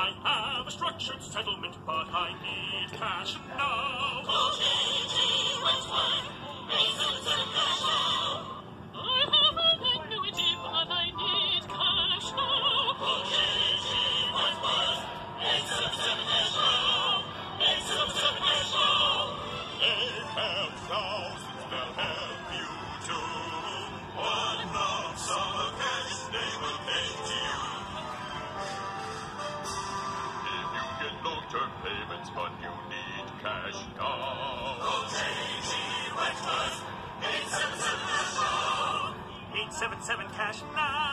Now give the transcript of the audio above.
I have a structured settlement, but I need cash now. Call J.G. Wentworth, 877 cash now. I have an annuity, but I need cash now. Call J.G. Wentworth, 877 cash now. 877 cash now. They have thousands, they'll help you too. One lump sum of cash they will pay to you. If you get long-term payments, but you need cash now. Call J.G. Wentworth, 877 cash now. 877 cash now.